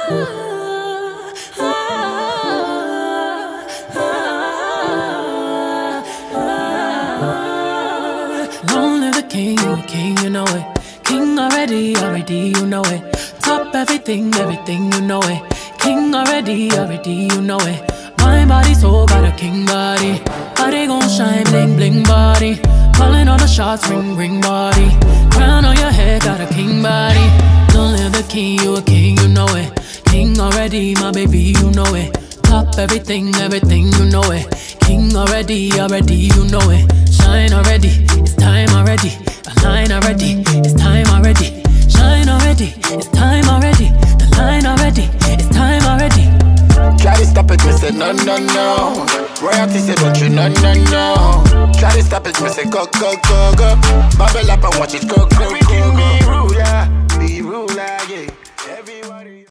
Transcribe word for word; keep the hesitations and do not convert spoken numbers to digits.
Long live the king, you a king, you know it. King already, already, you know it. Top everything, everything, you know it. King already, already, you know it. My body, soul, got a king body. Body gon' shine, bling, bling body. Calling all the shots, ring, ring body. Crown on your head, got a king body. Don't live the king, you a king, you know it. King already, my baby, you know it. Top everything, everything, you know it. King already, already, you know it. Shine already, it's time already. Align already, it's time already. Shine already, it's time already. The line already, it's time already. Try to stop it, me say no, no, no. Royalty say don't you, no, no, no. Try to stop it, me say go, go, go, go. Bubble up and watch it go, go, go, go. Everything be ruler, be ruler, yeah. Everybody.